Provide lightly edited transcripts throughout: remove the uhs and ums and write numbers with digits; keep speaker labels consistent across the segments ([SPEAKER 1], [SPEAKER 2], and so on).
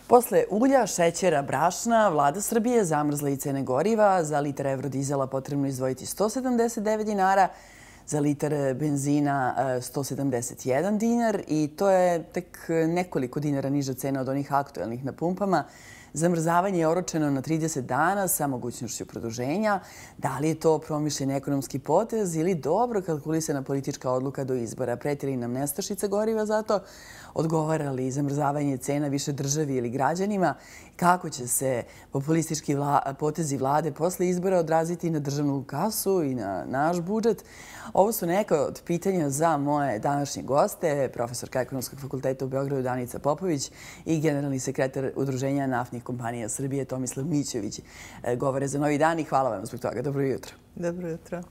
[SPEAKER 1] Posle ulja, šećera, brašna, vlada Srbije zamrzla i cene goriva. Za litar evrodizela potrebno izdvojiti 179 dinara, za litar benzina 171 dinar i to je tek nekoliko dinara niža cena od onih aktuelnih na pumpama. Zamrzavanje je oročeno na 30 dana sa mogućnošću produženja. Da li je to promišljen ekonomski potez ili dobro kalkulisana politička odluka do izbora? Preti li nam nestašica goriva zato? Odgovara li zamrzavanje cena više državi ili građanima? Kako će se populistički potezi vlade posle izbora odraziti na državnu kasu i na naš budžet? Ovo su neka od pitanja za moje današnje goste, profesorka Ekonomskog fakulteta u Beogradu Danica Popović i generalni sekretar Udruženja naftnih kompanija Srbije Tomislav Mićević. Govore za Novi dan i hvala vam zbog toga. Dobro jutro.
[SPEAKER 2] Dobro jutro.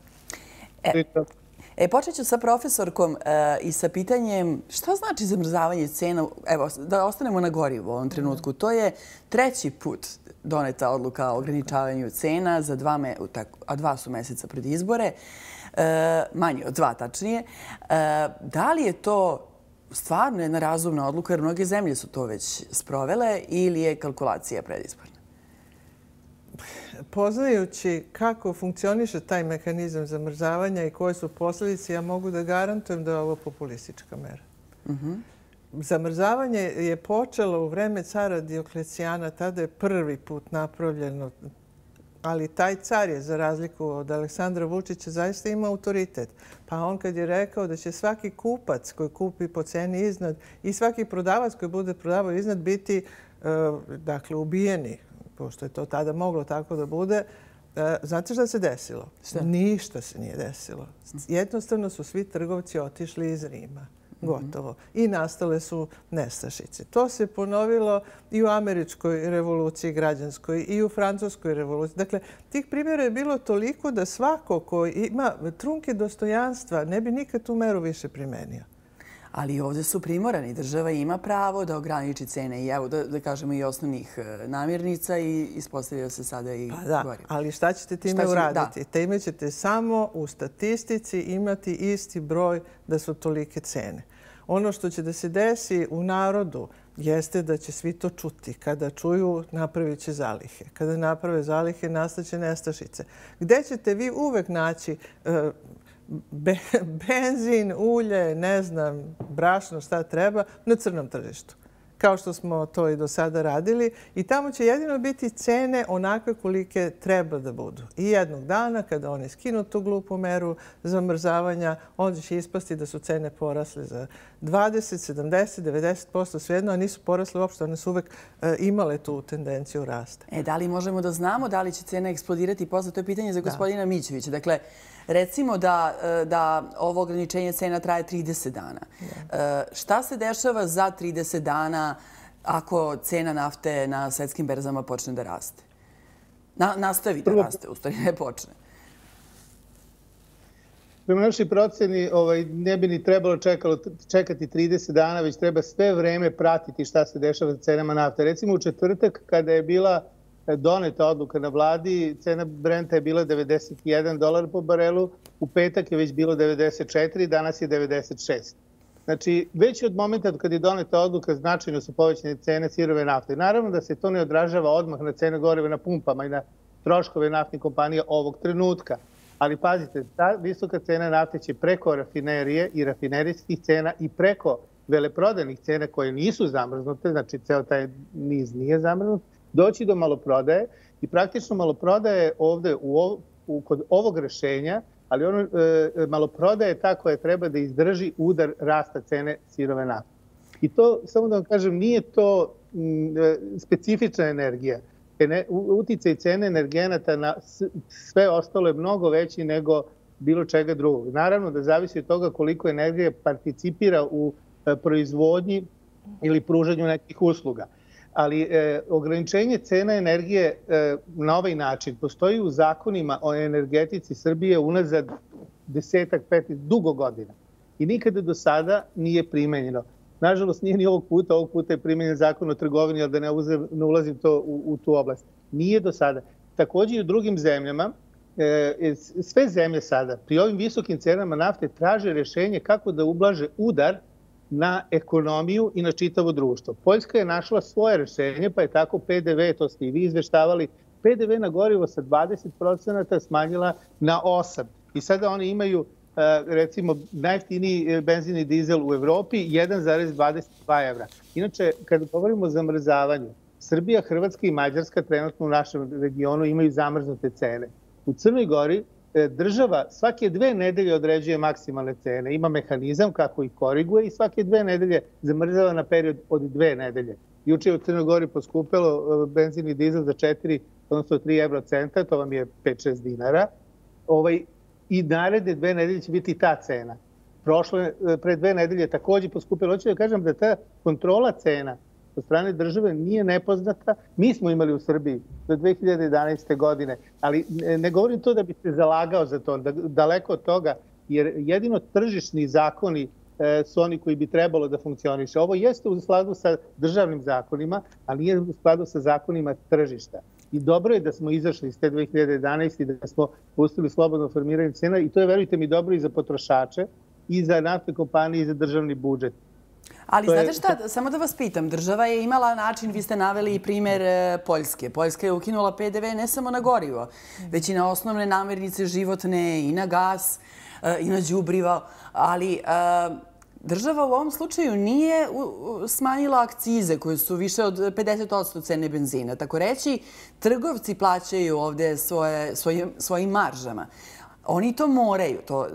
[SPEAKER 1] Počet ću sa profesorkom i sa pitanjem šta znači zamrzavanje cena. Evo, da ostanemo na gorivu u ovom trenutku. To je treći put doneta odluka o ograničavanju cena, a 2 su meseca pred izbore, manje od 2 tačnije. Da li je to stvarno jedna razumna odluka, jer mnoge zemlje su to već sprovele, ili je kalkulacija predizborna?
[SPEAKER 2] Poznajući kako funkcioniše taj mehanizam zamrzavanja i koje su posljedice, ja mogu da garantujem da je ovo populistička mera. Zamrzavanje je počelo u vreme cara Dioklecijana, tada je prvi put napravljeno, ali taj car je, za razliku od Aleksandra Vučića, zaista ima autoritet. Pa on kad je rekao da će svaki kupac koji kupi po ceni iznad i svaki prodavac koji bude prodavao iznad biti ubijeni, pošto je to tada moglo tako da bude, znate šta se desilo? Ništa se nije desilo. Jednostavno su svi trgovci otišli iz Rima. Gotovo. I nastale su nestašice. To se ponovilo i u američkoj revoluciji građanskoj i u francuskoj revoluciji. Dakle, tih primjera je bilo toliko da svako ko ima trunke dostojanstva ne bi nikad tu meru više primenio.
[SPEAKER 1] Ali ovdje su primorani. Država ima pravo da ograniči cene i evo da kažemo i osnovnih namirnica i ispostavlja se sada i gorivo.
[SPEAKER 2] Ali šta ćete time uraditi? Time ćete samo u statistici imati isti broj da su tolike cene. Ono što će da se desi u narodu jeste da će svi to čuti. Kada čuju, napravit će zalihe. Kada naprave zalihe, nastaće nestašice. Gde ćete vi uvek naći benzin, ulje, ne znam, brašno, šta treba, na crnom tržištu. Kao što smo to i do sada radili. I tamo će jedino biti cene onakve kolike treba da budu. I jednog dana, kada oni skinu tu glupu meru zamrzavanja, onda će ispasti da su cene porasle za 20, 70, 90%, svejedno, a nisu porasle uopšte. One su uvek imale tu tendenciju rasta.
[SPEAKER 1] Da li možemo da znamo da li će cena eksplodirati posle? To je pitanje za gospodina Mićevića. Dakle, recimo da ovo ograničenje cena traje 30 dana. Šta se dešava za 30 dana ako cena nafte na svetskim berzama počne da raste? Nastavi da raste, u stvari ne počne.
[SPEAKER 3] Prema našoj proceni ne bi ni trebalo čekati 30 dana, već treba sve vreme pratiti šta se dešava sa cenama nafte. Recimo u četvrtak, kada je bila doneta odluka na vladi, cena Brenta je bila $91 po barelu, u petak je već bilo 94, danas je 96. Znači, već od momenta kad je doneta odluka značajno su povećane cene sirove nafte. Naravno da se to ne odražava odmah na cene goriva na pumpama i na troškove naftnih kompanija ovog trenutka. Ali pazite, ta visoka cena nafte će preko rafinerije i rafinerijskih cena i preko veleprodajnih cena koje nisu zamrznute, znači ceo taj niz nije zamrznut, doći do maloprodaje i praktično maloprodaje ovde kod ovog rešenja, ali maloprodaje je ta koja treba da izdrži udar rasta cene sirove nafte. I to, samo da vam kažem, nije to specifična energija. Uticaj cene energenata na sve ostalo je mnogo veći nego bilo čega drugog. Naravno da zavisi od toga koliko energije participira u proizvodnji ili pružanju nekih usluga. Ali ograničenje cena energije na ovaj način postoji u zakonima o energetici Srbije unazad 10-15 dugo godina. I nikada do sada nije primenjeno. Nažalost, nije ni ovog puta je primenjen zakon o trgovini, ali da ne ulazim to u tu oblast. Nije do sada. Također i u drugim zemljama, sve zemlje sada pri ovim visokim cenama nafte traže rešenje kako da ublaže udar na ekonomiju i na čitavo društvo. Poljska je našla svoje rešenje, pa je tako PDV, to ste i vi izveštavali, PDV na gorivo sa 20% smanjila na 8%. I sada oni imaju, recimo, najjeftiniji benzin i dizel u Evropi 1,22 evra. Inače, kada govorimo o zamrzavanju, Srbija, Hrvatska i Mađarska trenutno u našem regionu imaju zamrznute cene. U Crnoj Gori država svake 2 nedelje određuje maksimalne cene. Ima mehanizam kako ih koriguje i svake 2 nedelje zamrzava na period od 2 nedelje. Juče je u Crnoj Gori poskupelo benzin i dizel za 4, odnosno 3 eurocenta, to vam je 5-6 dinara. I naredne 2 nedelje će biti ta cena. Pre 2 nedelje takođe poskupilo. Hoću da kažem da ta kontrola cena od strane države nije nepoznata. Mi smo imali u Srbiji do 2011. godine, ali ne govorim to da bi se zalagao za to, daleko od toga, jer jedino tržišni zakoni su oni koji bi trebalo da funkcioniše. Ovo jeste u skladu sa državnim zakonima, ali nije u skladu sa zakonima tržišta. I dobro je da smo izašli iz te 2011. i da smo pustili slobodno formiranje cena i to je, verujte mi, dobro i za potrošače, i za naftne kompanije, i za državni budžet.
[SPEAKER 1] Ali znate šta, samo da vas pitam, država je imala način, vi ste naveli i primer Poljske. Poljska je ukinula PDV ne samo na gorivo, već i na osnovne namirnice životne, i na gas, i na đubrivo, ali država u ovom slučaju nije smanjila akcize koje su više od 50% cene benzina. Tako reći, trgovci plaćaju ovde svojim maržama. Oni to moraju.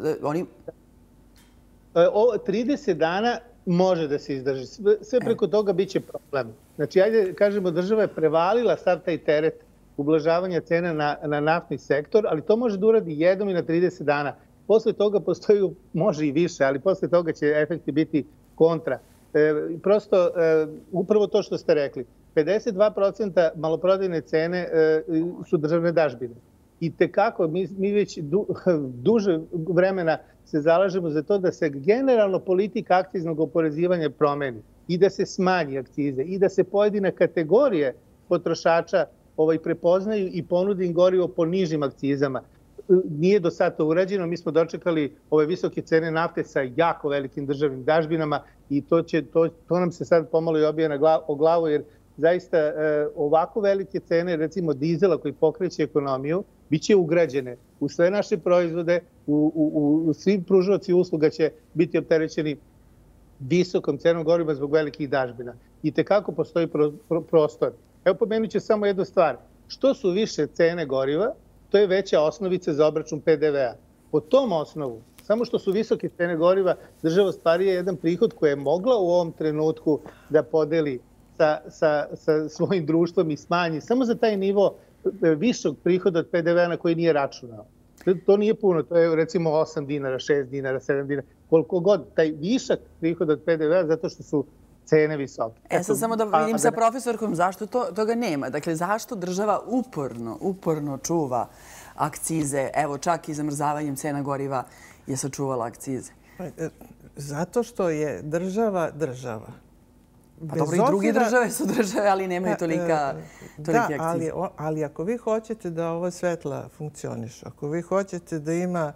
[SPEAKER 3] 30 dana može da se izdrži. Sve preko toga bit će problem. Znači, ajde kažemo, država je prevalila sav taj teret ublažavanja cena na naftni sektor, ali to može da uradi jednom i na 30 dana. Posle toga postoji, može i više, ali posle toga će efekti biti kontra. Prosto, upravo to što ste rekli, 52% maloprodajne cene su državne dažbine. I tekako, mi već duže vremena se zalažemo za to da se generalno politika akciznog oporezivanja promeni i da se smanji akcize i da se pojedine kategorije potrošača prepoznaju i ponudi im gorivo po nižim akcizama. Nije do sada to urađeno, mi smo dočekali ove visoke cene nafte sa jako velikim državnim dažbinama i to nam se sad pomalo i obija o glavu, jer zaista ovako velike cene, recimo dizela koji pokreće ekonomiju, bit će ugrađene u sve naše proizvode, u svim pružaoci usluga će biti opterećeni visokom cenom goriva zbog velikih dažbina. I tekako postoji prostor. Evo, pomenut ću samo jednu stvar. Što su više cene goriva, to je veća osnovica za obračun PDV-a. Po tom osnovu, samo što su visoke cene goriva, država ostvaruje jedan prihod koji je mogla u ovom trenutku da podeli sa svojim društvom i smanji. Samo za taj nivo višog prihoda od PDV-a na koji nije računao. To nije puno, to je recimo 8 dinara, 6 dinara, 7 dinara, koliko god. Taj višak prihoda od PDV-a zato što su cene visoke.
[SPEAKER 1] Sad samo da vidim sa profesorkom zašto toga nema. Dakle, zašto država uporno čuva akcize? Evo, čak i zamrzavanjem cena goriva je sačuvala akcize.
[SPEAKER 2] Zato što je država država.
[SPEAKER 1] Pa dobro, i druge države su države, ali nemaju tolike akcize.
[SPEAKER 2] Da, ali ako vi hoćete da ova svetla funkcioniše, ako vi hoćete da ima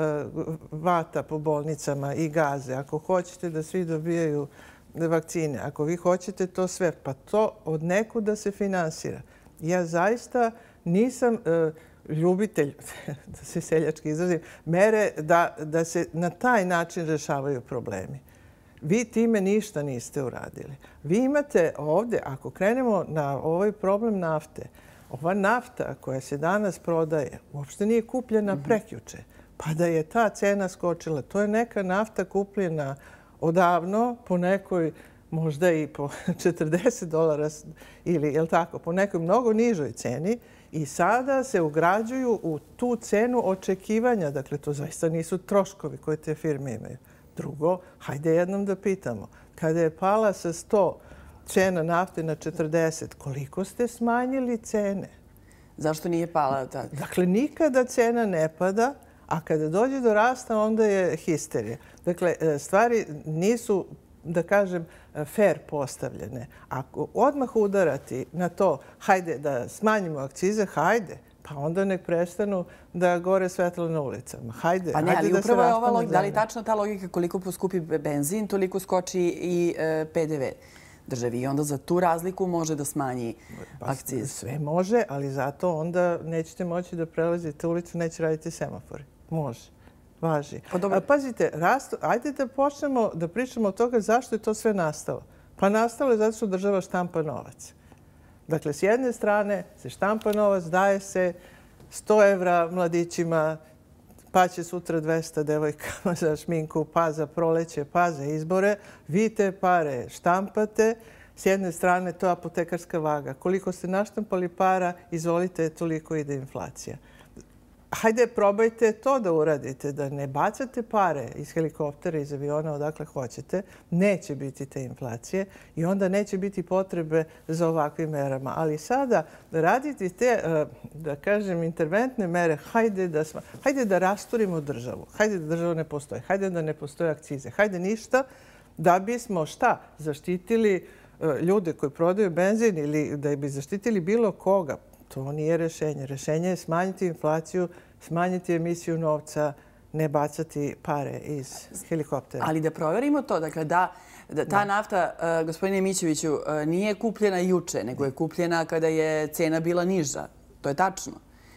[SPEAKER 2] vata po bolnicama i gaze, ako hoćete da svi dobijaju vakcine, ako vi hoćete to sve, pa to od nekuda se finansira. Ja zaista nisam ljubitelj, da se seljački izrazim, mere da se na taj način rešavaju problemi. Vi time ništa niste uradili. Vi imate ovde, ako krenemo na ovaj problem nafte, ova nafta koja se danas prodaje uopšte nije kupljena prekjuče. Pa da je ta cena skočila, to je neka nafta kupljena odavno po nekoj, možda i po $40 ili, jel tako, po nekoj mnogo nižoj ceni i sada se ugrađuju u tu cenu očekivanja. Dakle, to zaista nisu troškovi koje te firme imaju. Drugo, hajde jednom da pitamo. Kada je pala sa 100 cena nafte na 40, koliko ste smanjili cene?
[SPEAKER 1] Zašto nije pala tad?
[SPEAKER 2] Dakle, nikada cena ne pada, a kada dođe do rasta, onda je histerija. Dakle, stvari nisu, da kažem, fair postavljene. Ako odmah udarati na to, hajde da smanjimo akcize, hajde. Pa onda nek prestanu da gore svetlo na ulicama. Hajde,
[SPEAKER 1] pa ne,
[SPEAKER 2] hajde
[SPEAKER 1] ali
[SPEAKER 2] da se
[SPEAKER 1] upravo je
[SPEAKER 2] raspane
[SPEAKER 1] ova da li
[SPEAKER 2] zemlja.
[SPEAKER 1] tačno ta logika koliko poskupi benzin, toliko skoči i PDV državi. I onda za tu razliku može da smanji akciz.
[SPEAKER 2] Sve može, ali zato onda nećete moći da prelazite ulicu, neće raditi semafori. Može. Važi. Pazite, ajde da počnemo da pričamo od toga zašto je to sve nastalo. Pa nastalo je zato što država štampa novac. Dakle, s jedne strane se štampa novac, daje se 100 evra mladićima, pa će sutra 200 devojkama za šminku, pa za proleće, pa za izbore. Vi te pare štampate. S jedne strane, to je apotekarska vaga. Koliko ste naštampali para, izvolite, toliko ide inflacija. Hajde, probajte to da uradite, da ne bacate pare iz helikoptera, iz aviona, odakle hoćete. Neće biti te inflacije i onda neće biti potrebe za ovakvim merama. Ali sada raditi te, da kažem, interventne mere, hajde da rasturimo državu. Hajde da država ne postoji. Hajde da ne postoje akcize. Hajde ništa da bismo šta? Zaštitili ljude koji prodaju benzin ili da bi zaštitili bilo koga. To nije rešenje. Rešenje je smanjiti inflaciju, smanjiti emisiju novca, ne bacati pare iz helikoptera.
[SPEAKER 1] Ali da proverimo to, dakle da ta nafta, gospodine Mićeviću, nije kupljena juče, nego je kupljena kada je cena bila niža. To je tačno.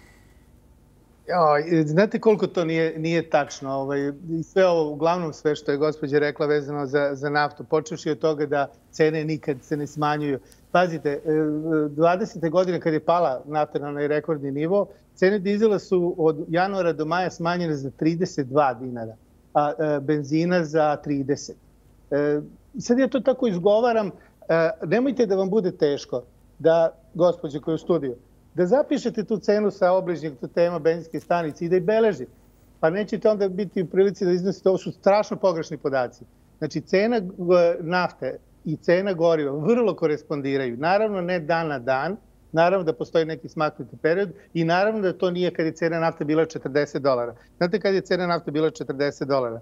[SPEAKER 3] Znate koliko to nije tačno. Sve ovo, uglavnom sve što je gospođa rekla vezano za naftu, počevši od toga da cene nikad se ne smanjuju. Pazite, 20. godine kad je pala nafta na onaj rekordni nivo, cene dizela su od januara do maja smanjene za 32 dinara, a benzina za 30. Sad ja to tako izgovaram, nemojte da vam bude teško, da, gospođe koja je u studiju, da zapišete tu cenu sa obližnjeg tema benzinske stanice i da je beležite. Pa nećete onda biti u prilici da iznosite, ovo su strašno pogrešni podaci. Znači, cena nafte i cena goriva vrlo korespondiraju. Naravno, ne dan na dan, naravno da postoji neki smaknuti period i naravno da to nije kad je cena nafte bila $40. Znate kad je cena nafte bila $40?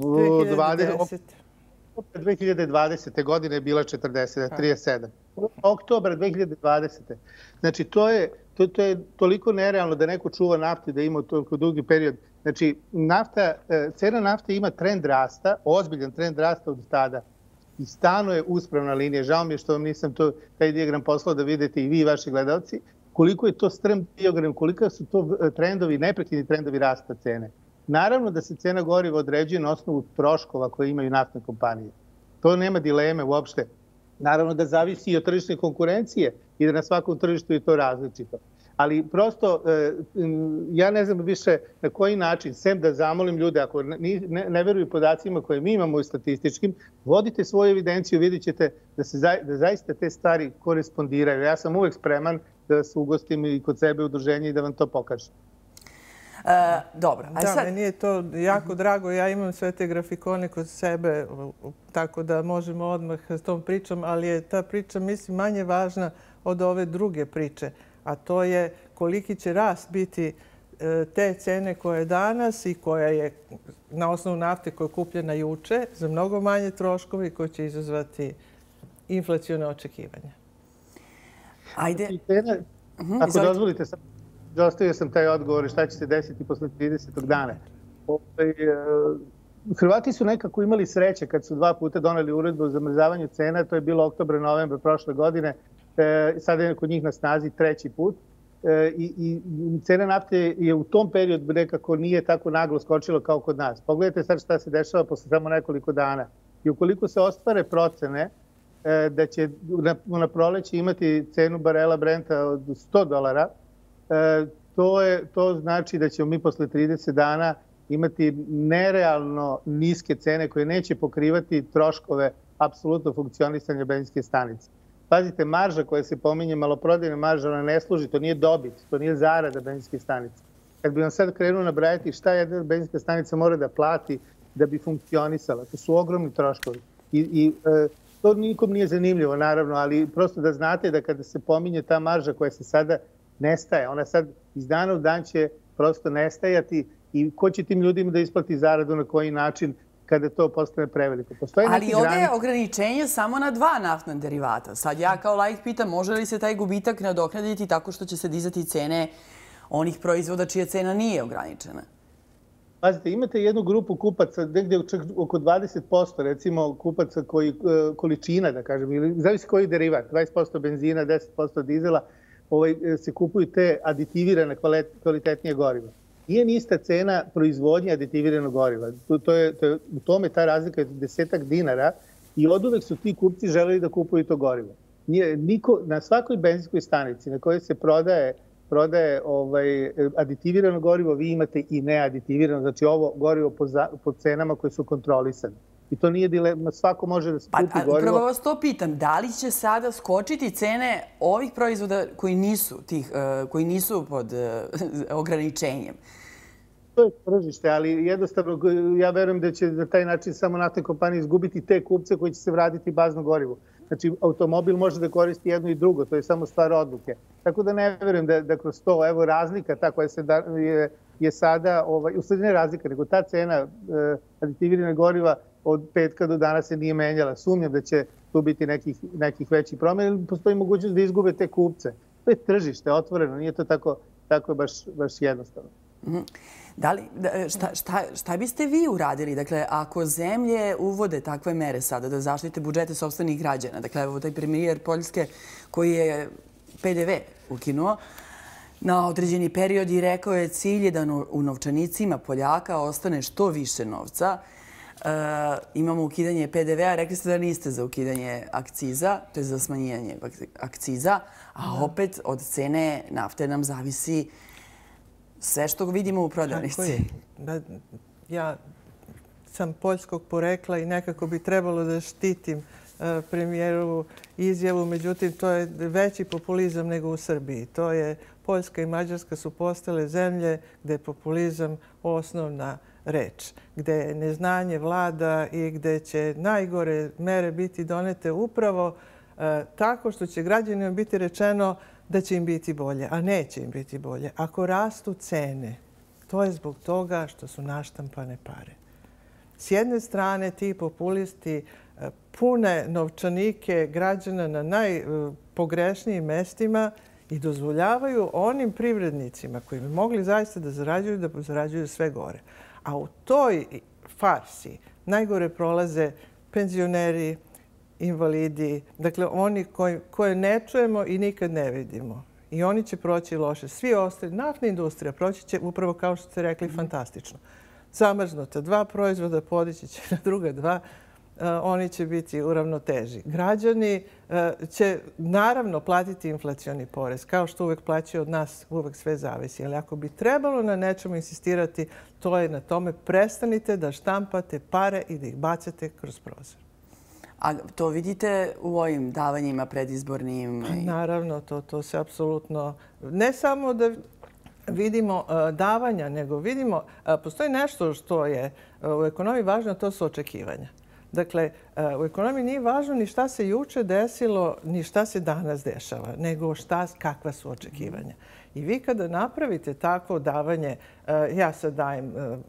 [SPEAKER 3] 2020. godine je bila 37. Oktobar 2020. Znači, to je toliko nerealno da neko čuva naftu da ima toliko dugi period. Znači, cena nafte ima trend rasta, ozbiljan trend rasta od tada. I stano je uspravna linija. Žao mi je što vam nisam taj dijagram poslao da vidite i vi i vaši gledalci. Koliko je to strm dijagram, koliko su to trendovi, neprekidni trendovi rasta cene. Naravno da se cena goriva određuje na osnovu troškova koje imaju naftne kompanije. To nema dileme uopšte. Naravno da zavisi i od tržišne konkurencije i da na svakom tržištu je to različito. Ali prosto, ja ne znam više na koji način, sem da zamolim ljude, ako ne veruju podacima koje mi imamo u statističkim, vodite svoju evidenciju, vidjet ćete da zaista te stvari korespondiraju. Ja sam uvek spreman da vas ugostim i kod sebe u udruženje i da vam to pokažem.
[SPEAKER 1] Dobro.
[SPEAKER 2] Da, meni je to jako drago. Ja imam sve te grafikone kod sebe, tako da možemo odmah s tom pričom, ali je ta priča, mislim, manje važna od ove druge priče, a to je koliki će rast biti te cene koje je danas i koja je na osnovu nafte koja je kupljena juče za mnogo manje troškovi koji će izazvati inflacione očekivanja.
[SPEAKER 1] Ajde.
[SPEAKER 3] Ako dozvolite, dostavio sam taj odgovor šta će se desiti posle 30. dana. Hrvati su nekako imali sreće kad su 2 puta doneli uredbu o zamrzavanju cena. To je bilo oktobra, novembra prošle godine. Sada je kod njih na snazi 3. put. I cena nafte je u tom periodu nekako nije tako naglo skočila kao kod nas. Pogledajte sad šta se dešava posle samo nekoliko dana. I ukoliko se ostvare procene da će na proleće imati cenu barela Brenta od $100, to znači da ćemo mi posle 30 dana imati nerealno niske cene koje neće pokrivati troškove apsolutno funkcionisanja benzinske stanice. Pazite, marža koja se pominje, maloprodajna marža, ona ne služi, to nije dobit, to nije zarada benzinske stanice. Kad bi vam sad krenuo nabrajati šta jedna benzinska stanica mora da plati da bi funkcionisala, to su ogromni troškovi. I to nikom nije zanimljivo, naravno, ali prosto da znate da kada se pominje ta marža koja se sada nestaje, ona sad iz dana u dan će prosto nestajati i ko će tim ljudima da isplati zaradu na koji način kada to postane preveliko.
[SPEAKER 1] Ali ovdje je ograničenje samo na 2 naftna derivata. Sad ja kao laik pitam, može li se taj gubitak nadoknaditi tako što će se dizati cene onih proizvoda čija cena nije ograničena.
[SPEAKER 3] Pazite, imate jednu grupu kupaca, negde čak oko 20%, recimo, kupaca koji, količina, da kažem, ili zavisi koji derivat, 20% benzina, 10% dizela, se kupuju te aditivirane kvalitetnije goriva. Nije ni ista cena proizvodnje aditiviranog goriva. U tome ta razlika je 10-ak dinara i oduvek su ti kupci želeli da kupuju to gorivo. Na svakoj benzinskoj stanici na kojoj se prodaje aditivirano gorivo, vi imate i neaditivirano, znači ovo gorivo po cenama koje su kontrolisane. I to nije dilema, svako može da se kupi gorivo.
[SPEAKER 1] Upravo vas to pitam, da li će sada skočiti cene ovih proizvoda koji nisu pod ograničenjem?
[SPEAKER 3] To je tržište, ali jednostavno ja verujem da će na taj način samo naftne kompanije izgubiti te kupce koji će se vratiti bazno gorivo. Znači, automobil može da koristi jedno i drugo, to je samo stvar odluke. Tako da ne verujem da kroz to, evo razlika ta koja je sada, u stvari ne razlika, nego ta cena aditivirane goriva od petka do danas se nije menjala. Sumnjam da će tu biti nekih većih promjena, ili postoji mogućnost da izgube te kupce. To je tržište, otvoreno, nije to tako baš jednostavno.
[SPEAKER 1] Šta biste vi uradili? Dakle, ako zemlje uvode takve mere sada da zaštite budžete sopstvenih građana, dakle, evo taj premijer Poljske koji je PDV ukinuo na određeni period i rekao je cilj je da u novčanicima Poljaka ostane što više novca. Imamo ukidanje PDV-a, rekli ste da niste za ukidanje akciza, to je za smanjivanje akciza, a opet od cene nafte nam zavisi sve što vidimo u prodavnici.
[SPEAKER 2] Ja sam poljskog porekla i nekako bi trebalo da štitim premijerovu izjavu, međutim to je veći populizam nego u Srbiji. To je Poljska i Mađarska su postale zemlje gde je populizam osnovna reč, gde neznanje vlada i gde će najgore mere biti donete upravo tako što će građanima biti rečeno da će im biti bolje, a neće im biti bolje. Ako rastu cene, to je zbog toga što su naštampane pare. S jedne strane, ti populisti pune novčanike građana na najpogrešnijim mestima i dozvoljavaju onim privrednicima koji bi mogli zaista da zarađuju sve gore. A u toj farsi najgore prolaze penzioneri, invalidi, dakle oni koje ne čujemo i nikad ne vidimo. I oni će proći loše. Svi ostali, naftna industrija proći će upravo kao što ste rekli fantastično. Zamrznuta dva proizvoda, podići će na druga dva, oni će biti u ravnoteži. Građani će naravno platiti inflacioni porez, kao što uvek plaćaju od nas, uvek sve zavisi. Ali ako bi trebalo na nečemu insistirati, to je na tome prestanite da štampate pare i da ih bacate kroz prozor.
[SPEAKER 1] A to vidite u ovim davanjima predizbornim?
[SPEAKER 2] Naravno, to se apsolutno... Ne samo da vidimo davanja, nego vidimo... Postoji nešto što je u ekonomiji važno, to su očekivanja. Dakle, u ekonomiji nije važno ni šta se juče desilo, ni šta se danas dešava, nego kakva su očekivanja. I vi kada napravite takvo davanje, ja sad dajem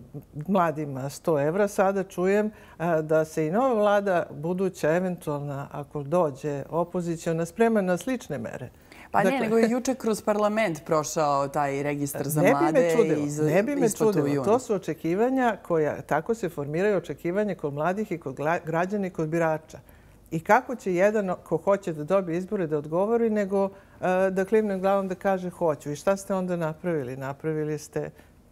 [SPEAKER 2] mladima 100 evra, sada čujem da se i nova vlada, buduća eventualna, ako dođe opozicijona, sprema na slične mere.
[SPEAKER 1] Pa ne, nego je juče kroz parlament prošao taj registar za mlade i
[SPEAKER 2] ne bi me čudilo. To su očekivanja koja, tako se formiraju očekivanja kod mladih i kod građana i kod birača. I kako će jedan ko hoće da dobije izbore da odgovori, nego da klimne glavom da kaže hoću. I šta ste onda napravili? Napravili ste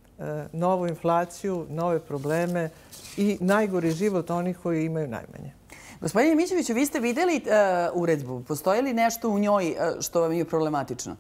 [SPEAKER 2] novu inflaciju, nove probleme i najgori život onih koji imaju najmanje.
[SPEAKER 1] Gospodine Mićeviću, vi ste vidjeli uredbu. Postoji li nešto u njoj što vam je problematično?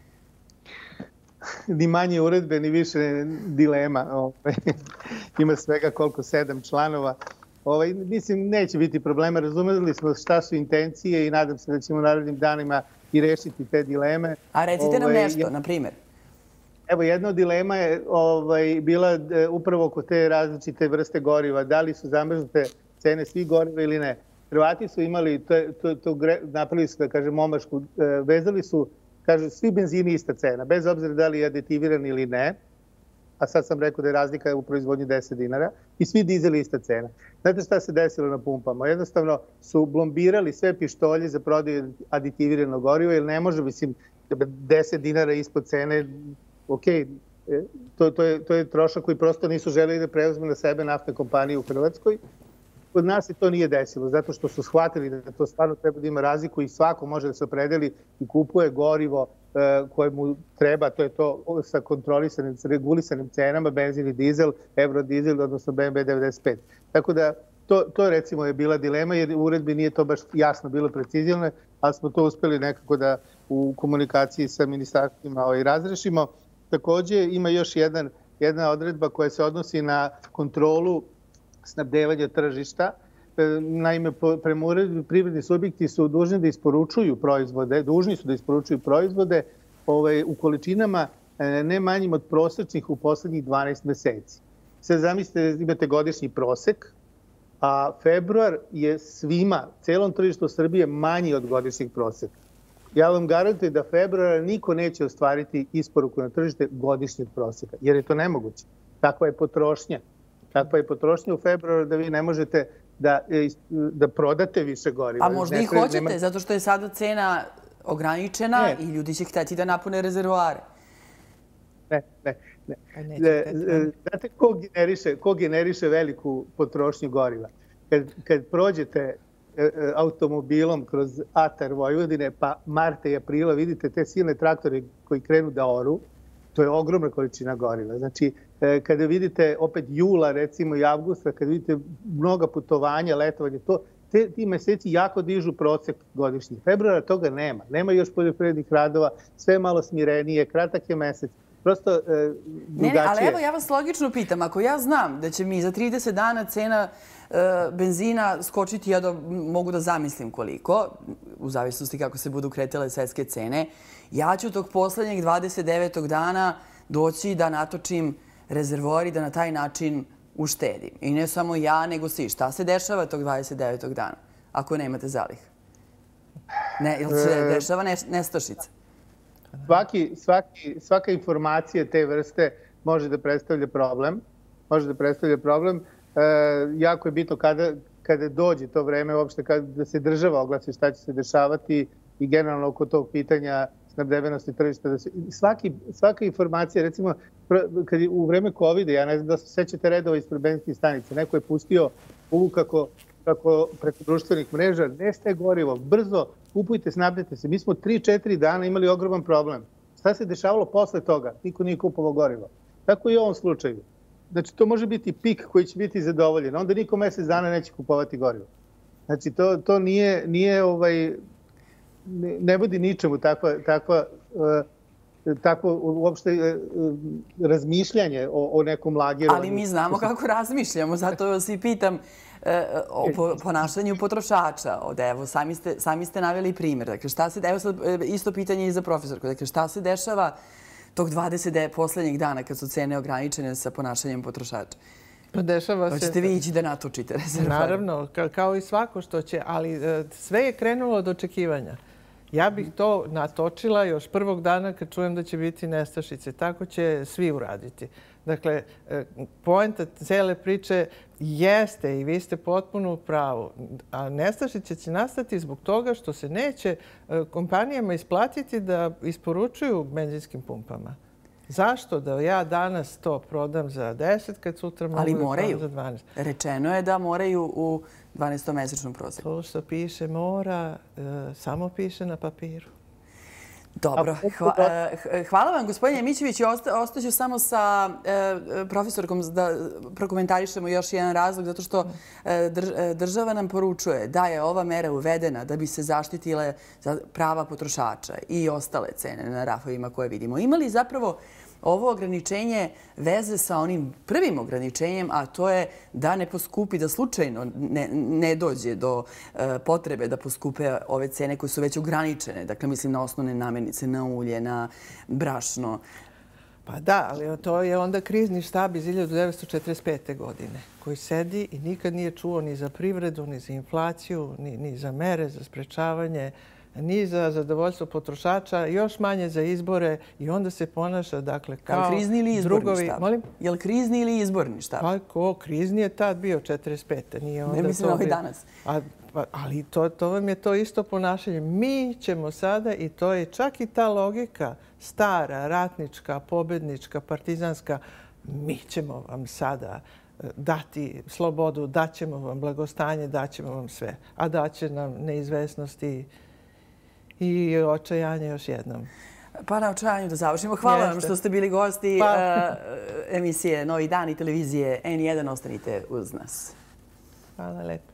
[SPEAKER 3] Ni manje uredbe, ni više dilema. Ima svega koliko 7 članova. Mislim, neće biti problema. Razumeli smo šta su intencije i nadam se da ćemo u narednim danima i rešiti te dileme.
[SPEAKER 1] A recite nam nešto, na primjer.
[SPEAKER 3] Evo, jedna od dilema je bila upravo oko te različite vrste goriva. Da li su zamrznute cene svih goriva ili ne. Hrvati su imali, napravili su, da kažem, omašku, vezali su, kažu, svi benzini ista cena, bez obzira da li je aditiviran ili ne, a sad sam rekao da je razlika u proizvodnji 10 dinara, i svi dizeli ista cena. Znate šta se desilo na pumpama? Jednostavno su blombirali sve pištolje za prodaju aditivirano gorivo, jer ne može, mislim, 10 dinara ispod cene okej, to je trošak koji prosto nisu želeli da preuzme na sebe naftne kompanije u Hrvatskoj. Kod nas se to nije desilo, zato što su shvatili da to stvarno treba da ima razliku i svako može da se opredeli i kupuje gorivo koje mu treba, to je to sa kontrolisanim, regulisanim cenama, benzin i dizel, eurodizel, odnosno BMW 95. Tako da to recimo je bila dilema, jer u uredbi nije to baš jasno bilo precizirano, ali smo to uspeli nekako da u komunikaciji sa ministarstvima razrešimo. Takođe ima još jedna odredba koja se odnosi na kontrolu snabdevanja tržišta. Naime, prema uredbi privredni subjekti su dužni da isporučuju proizvode u količinama ne manjim od prosečnih u poslednjih 12 meseci. Sad zamislite, imate godišnji prosek, a februar je svima, celom tržištu Srbije, manji od godišnjih proseka. Ja vam garantujem da februara niko neće ostvariti isporuku na tržište godišnjeg proseka, jer je to nemoguće. Takva je potrošnja. Takva je potrošnja u februaru da vi ne možete da prodate više goriva.
[SPEAKER 1] A možda i hoćete, zato što je sada cena ograničena i ljudi će hteti da napune rezervoare.
[SPEAKER 3] Ne. Znate ko generiše veliku potrošnju goriva? Kad prođete automobilom kroz atar Vojvodine, pa marta i aprila vidite te silne traktore koji krenu da oru, to je ogromna količina goriva. Znači, kada vidite opet jula, recimo, i avgusta, kada vidite mnoga putovanja, letovanje, ti meseci jako dižu prosek godišnji. Februara toga nema. Nema još poljoprivrednih radova, sve malo smirenije, kratak je mesec. Prosto drugačije.
[SPEAKER 1] Ne, ali evo ja vas logično pitam, ako ja znam da će mi za 30 dana cena benzina skočiti, ja mogu da zamislim koliko, u zavisnosti kako se budu kretale svetske cene, ja ću tog poslednjeg 29. dana doći da natočim rezervoar i da na taj način uštedim. I ne samo ja, nego svi. Šta se dešava tog 29. dana, ako nemate zalih? Jel se dešava nestašica?
[SPEAKER 3] Svaka informacija te vrste može da predstavlja problem. Jako je bitno kada dođe to vreme, uopšte da se država oglasi šta će se dešavati i generalno oko tog pitanja snabdevenosti tržišta. Svaka informacija, recimo u vreme COVID-a, ja ne znam da se sećate redova ispred benzinskih stanica, neko je pustio kako preko društvenih mreža nestaje gorivo, brzo kupujte, snabdete se. Mi smo 3-4 dana imali ogroman problem. Šta se dešavalo posle toga? Niko nije kupovao gorivo. Tako i u ovom slučaju. Znači, to može biti pik koji će biti zadovoljen. Onda niko mesec dana neće kupovati gorivo. Znači, to ne vodi ničemu takvo uopšte razmišljanje o nekom lagiru.
[SPEAKER 1] Ali mi znamo kako razmišljamo, zato vas i pitam o ponašanju potrošača. Evo, sami ste naveli primjer. Dakle, evo sad isto pitanje i za profesorku. Dakle, šta se dešava tog 20 poslednjeg dana kad su cene ograničene sa ponašanjem potrošača?
[SPEAKER 2] Dešava se...
[SPEAKER 1] Hoćete vi ići da natočite rezervoare?
[SPEAKER 2] Naravno, kao i svako što će, ali sve je krenulo od očekivanja. Ja bih to natočila još prvog dana kad čujem da će biti nestašice. Tako će svi uraditi. Dakle, poenta cele priče jeste i vi ste potpuno u pravu. A nestašice će nastati zbog toga što se neće kompanijama isplatiti da isporučuju benzinskim pumpama. Zašto da ja danas to prodam za 10 kad sutra mogu da prodam za 12?
[SPEAKER 1] Ali moraju. Rečeno je da moraju u 12-mesečnom proseku.
[SPEAKER 2] To što piše mora, samo piše na papiru.
[SPEAKER 1] Dobro. Hvala vam, gospodine Mićević. Ostaću samo sa profesorkom da prokomentarišemo još jedan razlog, zato što država nam poručuje da je ova mera uvedena da bi se zaštitile prava potrošača i ostale cene na rafovima koje vidimo. Ima li zapravo ovo ograničenje veze sa onim prvim ograničenjem, a to je da ne poskupi, da slučajno ne dođe do potrebe da poskupe ove cene koje su već ograničene. Dakle, mislim na osnovne namirnice, na ulje, na brašno.
[SPEAKER 2] Pa da, ali to je onda krizni štab iz 1945. godine koji sedi i nikad nije čuo ni za privredu, ni za inflaciju, ni za mere, za sprečavanje. ni za zadovoljstvo potrošača, još manje za izbore i onda se ponaša, dakle, kao
[SPEAKER 1] krizni ili izborni
[SPEAKER 2] drugovi.
[SPEAKER 1] štab?
[SPEAKER 2] Molim?
[SPEAKER 1] Je li krizni ili izborni štab?
[SPEAKER 2] Pa krizni je tad bio 45. Nije onda
[SPEAKER 1] ne mislim
[SPEAKER 2] to
[SPEAKER 1] ovaj
[SPEAKER 2] bio.
[SPEAKER 1] danas.
[SPEAKER 2] Ali to vam je to isto ponašanje. Mi ćemo sada, i to je čak i ta logika stara, ratnička, pobednička, partizanska, mi ćemo vam sada dati slobodu, daćemo vam blagostanje, daćemo vam sve. A daće nam neizvesnosti i očajanje još jednom.
[SPEAKER 1] Pa na očajanju da završimo. Hvala vam što ste bili gosti emisije Novi dan i televizije N1. Ostanite uz nas.
[SPEAKER 2] Hvala lepo.